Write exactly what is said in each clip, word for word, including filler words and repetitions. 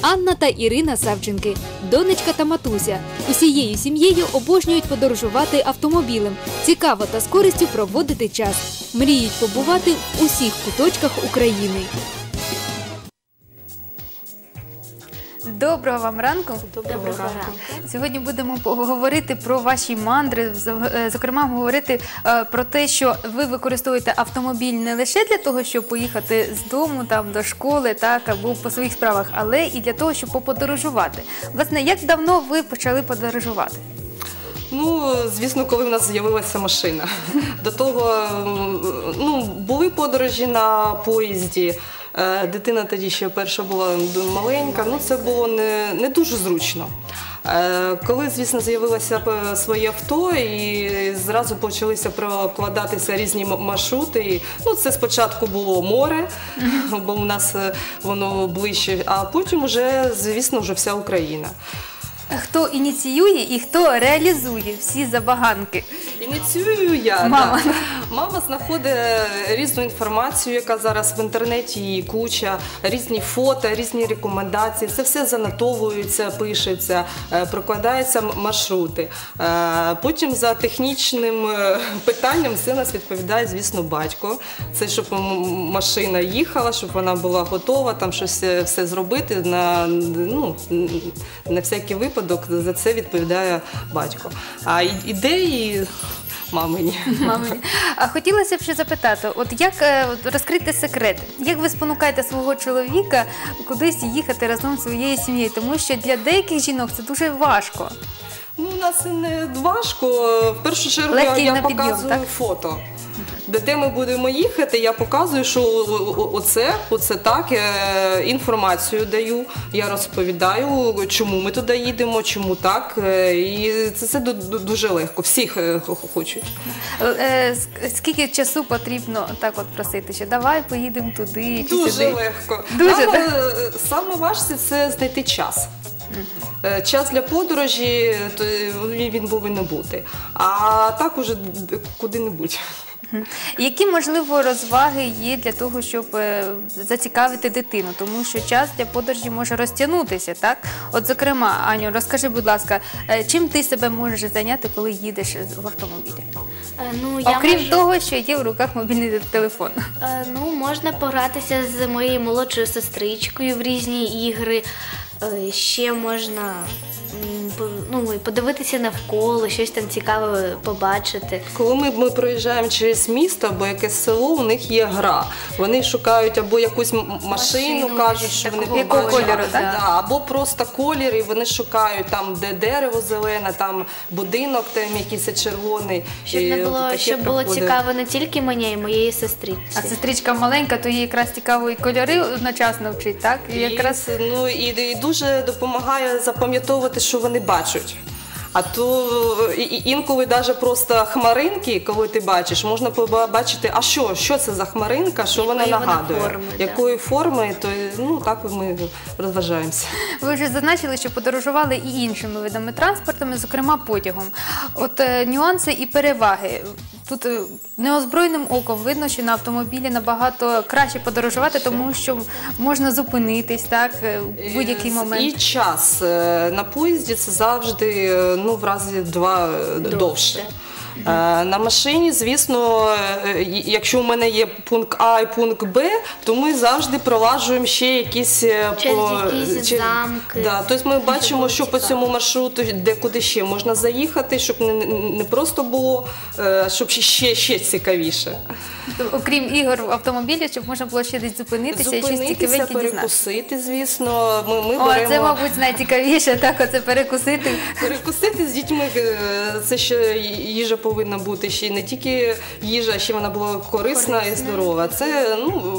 Анна та Ірина Савченки, донечка та матуся. Усією сім'єю обожнюють подорожувати автомобілем. Цікаво та з користю проводити час. Мріють побувати в усіх куточках України. Доброго вам ранку. Доброго ранку. Сьогодні будемо говорити про ваші мандри, зокрема говорити про те, що ви використовуєте автомобіль не лише для того, щоб поїхати з дому там, до школи так, або по своїх справах, але і для того, щоб поподорожувати. Власне, як давно ви почали подорожувати? Ну, звісно, коли в нас з'явилася машина. До того, ну, були подорожі на поїзді. Дитина тоді ще перша була маленька, ну це було не, не дуже зручно. Коли, звісно, з'явилося своє авто і зразу почалися прокладатися різні маршрути. Ну, це спочатку було море, бо у нас воно ближче, а потім вже, звісно, вже вся Україна. Хто ініціює і хто реалізує всі забаганки? Ініціюю я. Мама. Да. Мама знаходить різну інформацію, яка зараз в інтернеті її куча, різні фото, різні рекомендації. Це все занотовується, пишеться, прокладаються маршрути. Потім за технічним питанням все нас відповідає, звісно, батько. Це щоб машина їхала, щоб вона була готова, там щось все зробити на, ну, на всякий випадок. За це відповідає батько. А ідеї мамині. Мамині. А хотілося б ще запитати, от як от, розкрити секрет? Як ви спонукаєте свого чоловіка кудись їхати разом зі своєю сім'єю? Тому що для деяких жінок це дуже важко. Ну, у нас не важко. В першу чергу Легкий я на підйом, показую так? фото. Де ми будемо їхати, я показую, що оце, оце так, інформацію даю, я розповідаю, чому ми туди їдемо, чому так, і це, це дуже легко, всіх хочуть. Скільки часу потрібно так от просити, що давай поїдемо туди чи дуже сюди? Легко. Дуже Нам, саме важче це знайти час. Час для подорожі, то він повинен бути, а так уже куди-небудь. Які, можливо, розваги є для того, щоб зацікавити дитину? Тому що час для подорожі може розтягнутися, так? От, зокрема, Аню, розкажи, будь ласка, чим ти себе можеш зайняти, коли їдеш в автомобілі? Ну, я Окрім можу... того, що є в руках мобільний телефон. Ну, можна погратися з моєю молодшою сестричкою в різні ігри. Ще можна ну, подивитися навколо, щось там цікаве побачити. Коли ми, ми проїжджаємо через місто або якесь село, у них є гра. Вони шукають або якусь машину, машину кажуть, що вони побачили. Кольору, так? Да, або просто колір, і вони шукають там, де дерево зелене, там будинок, там якийсь червоний. Щоб, не було, щоб було цікаво не тільки мені, а й моєї сестричці. А сестричка маленька, то їй якраз цікаво і кольори одночасно вчить, так? І, якраз... ну, і, і дуже допомагає запам'ятовувати, що вони бачать. А то інколи навіть просто хмаринки, коли ти бачиш, можна побачити, а що, що це за хмаринка, що вона нагадує, форми, якої форми, то ну, так ми розважаємося. Ви вже зазначили, що подорожували і іншими видами транспорту, зокрема потягом. От е, нюанси і переваги. Тут е, неозброєним оком видно, що на автомобілі набагато краще подорожувати, тому що можна зупинитись, так, в будь-який момент. І час. На поїзді це завжди, ну, в рази два довше. довше. На машині, звісно, якщо у мене є пункт А і пункт Б, то ми завжди пролажуємо ще якісь... Через по... якісь Через... замки. Да, тобто ми бачимо, що по цьому маршруту, де куди ще можна заїхати, щоб не, не просто було, щоб ще, ще цікавіше. Окрім ігор в автомобілі, щоб можна було ще десь зупинитися, і щось цікавеньке дізнатися. Перекусити, звісно. Ми, ми О, беремо... це, мабуть, найцікавіше, так, оце перекусити. Перекусити з дітьми, це ще їжа повинна бути, ще не тільки їжа, а ще вона була корисна, корисна. І здорова. Це, ну,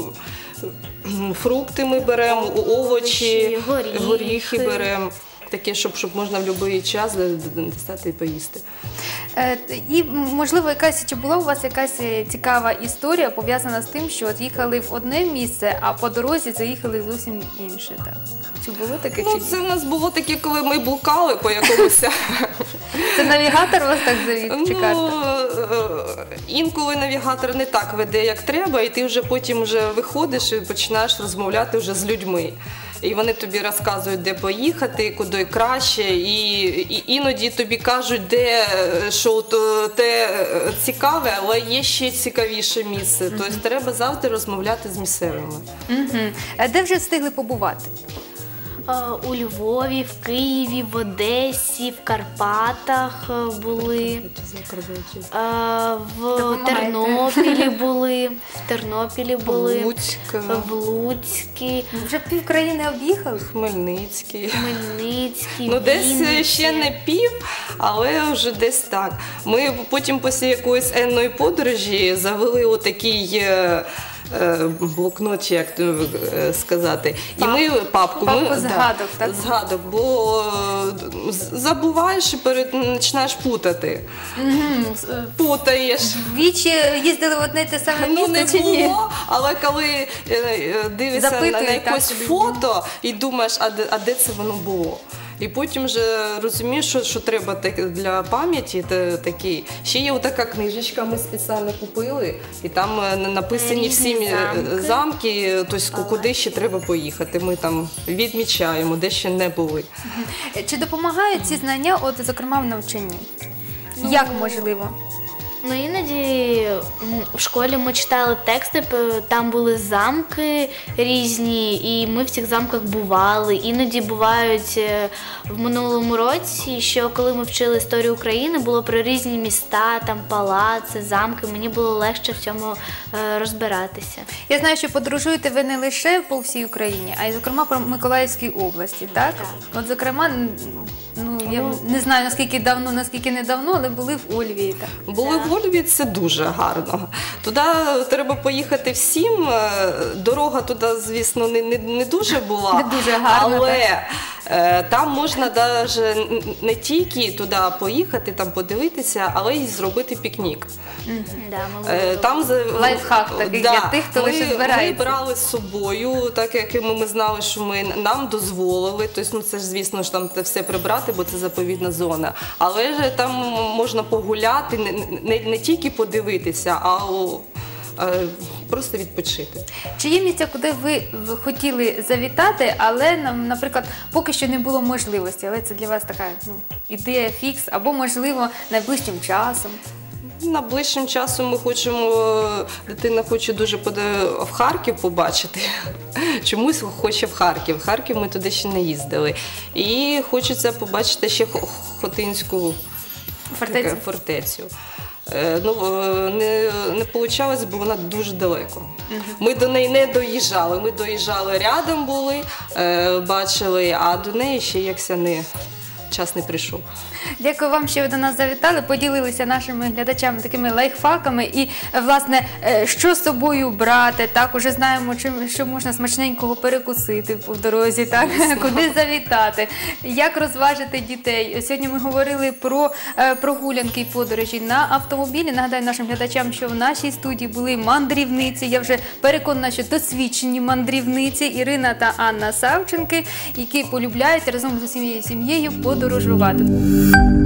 фрукти ми беремо, овочі, горіхи, горіхи беремо. Таке, щоб, щоб можна в будь-який час дістати і поїсти. Е, і, можливо, якась, чи була у вас якась цікава історія, пов'язана з тим, що от їхали в одне місце, а по дорозі заїхали зовсім інше, так? Чи було таке? Ну, чи це в нас було таке, коли ми блукали по якомусь... Це навігатор вас так завів, чи карта? Ну, інколи навігатор не так веде, як треба, і ти вже потім вже виходиш і починаєш розмовляти вже з людьми. і вони тобі розказують, де поїхати, куди краще, і, і іноді тобі кажуть, де що то, те цікаве, але є ще цікавіше місце. Mm-hmm. Тобто треба завжди розмовляти з місцевими. Mm-hmm. А де вже встигли побувати? У Львові, в Києві, в Одесі, в Карпатах були, в Тернопілі були, в Тернопілі були, Луцьк, в Луцькі, вже пів країни об'їхали? Хмельницький. Хмельницький, Ну, десь Вінниці. ще не пів, але вже десь так. Ми потім після якоїсь енної подорожі завели отакий блокнот, чи як сказати. І ми папку, папку ми, згадок, да, так? Згадок, бо забуваєш і перед, починаєш путати. Mm-hmm. Путаєш. Двічі їздили в одне те саме Ну, місто не чи ні? було, але коли дивишся на, на якесь фото і думаєш, а де, а де це воно було? І потім вже розумієш, що, що треба так, для пам'яті такий. Ще є така книжечка, ми спеціально купили, і там написані всі замки, замки тобто, куди ще треба поїхати. Ми там відмічаємо, де ще не були. Чи допомагають ці знання, от, зокрема, в навчанні? Ну, як можливо? Ну, іноді в школі ми читали тексти, там були замки різні, і ми в цих замках бували. Іноді бувають в минулому році, що коли ми вчили історію України, було про різні міста, там палаци, замки, мені було легше в цьому розбиратися. Я знаю, що подорожуєте ви не лише по всій Україні, а й, зокрема, по Миколаївській області, так? Так. От, зокрема, ну, я не знаю, наскільки давно, наскільки недавно, але були в Ольвії. Так? Були в Ольвії, це дуже гарно. Туди треба поїхати всім. Дорога туди, звісно, не, не, не дуже була, не дуже гарна, але так. Там можна навіть не тільки туди поїхати, там подивитися, але й зробити пікнік. Mm-hmm. Да, там лайфхак такий да. для тих, хто ми, лише збирається. Ми брали з собою, так як ми, ми знали, що ми, нам дозволили, тобто, ну, це ж, звісно, ж там все прибрати, бо це заповідна зона. Але ж там можна погуляти, не, не, не тільки подивитися, а о, е, просто відпочити. Чи є місця, куди ви хотіли завітати, але, наприклад, поки що не було можливості, але це для вас така ну, ідея фікс, або, можливо, найближчим часом? Найближчим часом ми хочемо, дитина хоче дуже в Харків побачити. Чомусь хоче в Харків. В Харків ми туди ще не їздили. І хочеться побачити ще Хотинську фортецю. фортецю. Ну, не, не вийшло, бо вона дуже далеко. Uh-huh. Ми до неї не доїжджали. Ми доїжджали рядом були, бачили, а до неї ще якся не... час не прийшов. Дякую вам, що ви до нас завітали, поділилися нашими глядачами такими лайфхаками і, власне, що з собою брати, так, уже знаємо, чим, що можна смачненького перекусити по дорозі, так, куди завітати, як розважити дітей. Сьогодні ми говорили про прогулянки і подорожі на автомобілі. Нагадаю нашим глядачам, що в нашій студії були мандрівниці, я вже переконана, що досвідчені мандрівниці Ірина та Анна Савченки, які полюбляють разом з усією сім'єю подорожувати.